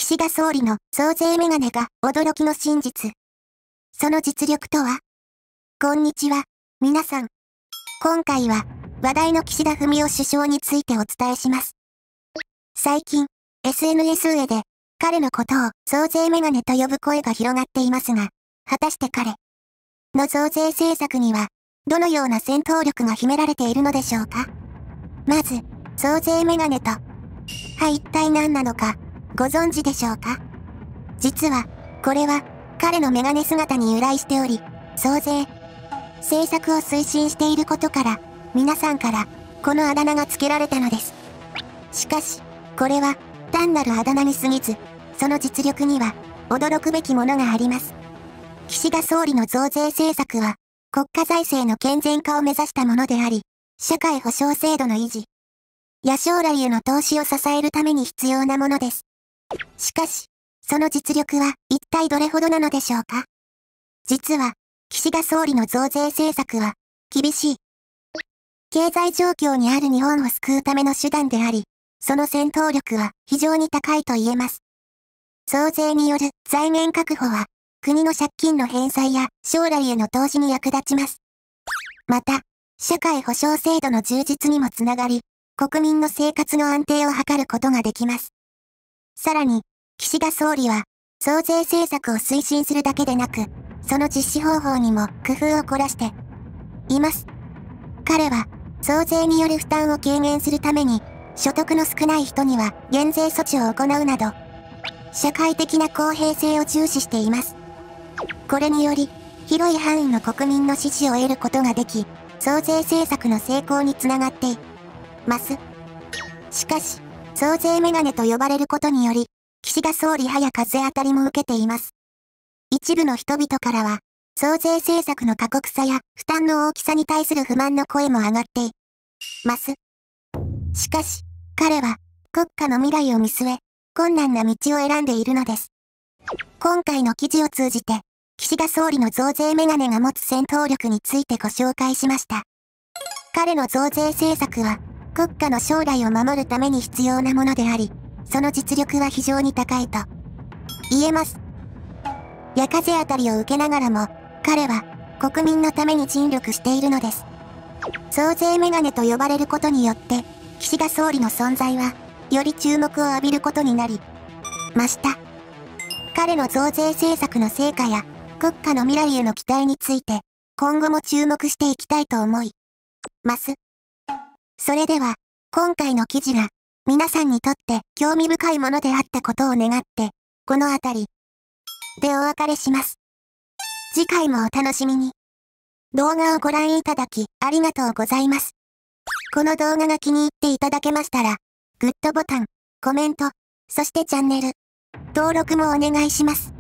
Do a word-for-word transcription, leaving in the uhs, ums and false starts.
岸田総理の増税メガネが驚きの真実。その実力とは？こんにちは、皆さん。今回は、話題の岸田文雄首相についてお伝えします。最近、エスエヌエス 上で、彼のことを増税メガネと呼ぶ声が広がっていますが、果たして彼の増税政策には、どのような戦闘力が秘められているのでしょうか？まず、増税メガネと、は一体何なのか、ご存知でしょうか？実は、これは、彼のメガネ姿に由来しており、増税政策を推進していることから、皆さんから、このあだ名が付けられたのです。しかし、これは、単なるあだ名に過ぎず、その実力には、驚くべきものがあります。岸田総理の増税政策は、国家財政の健全化を目指したものであり、社会保障制度の維持や将来への投資を支えるために必要なものです。しかし、その実力は一体どれほどなのでしょうか？実は、岸田総理の増税政策は、厳しい経済状況にある日本を救うための手段であり、その戦闘力は非常に高いと言えます。増税による財源確保は、国の借金の返済や将来への投資に役立ちます。また、社会保障制度の充実にもつながり、国民の生活の安定を図ることができます。さらに、岸田総理は、増税政策を推進するだけでなく、その実施方法にも工夫を凝らしています。彼は、増税による負担を軽減するために、所得の少ない人には減税措置を行うなど、社会的な公平性を重視しています。これにより、広い範囲の国民の支持を得ることができ、増税政策の成功につながっています。しかし、増税メガネと呼ばれることにより、岸田総理派や風当たりも受けています。一部の人々からは、増税政策の過酷さや負担の大きさに対する不満の声も上がっています。しかし、彼は国家の未来を見据え、困難な道を選んでいるのです。今回の記事を通じて、岸田総理の増税メガネが持つ戦闘力についてご紹介しました。彼の増税政策は、国家の将来を守るために必要なものであり、その実力は非常に高いと言えます。矢風当たりを受けながらも、彼は国民のために尽力しているのです。増税メガネと呼ばれることによって、岸田総理の存在は、より注目を浴びることになりました。彼の増税政策の成果や、国家の未来への期待について、今後も注目していきたいと思います。それでは、今回の記事が、皆さんにとって興味深いものであったことを願って、この辺りでお別れします。次回もお楽しみに。動画をご覧いただきありがとうございます。この動画が気に入っていただけましたら、グッドボタン、コメント、そしてチャンネル登録もお願いします。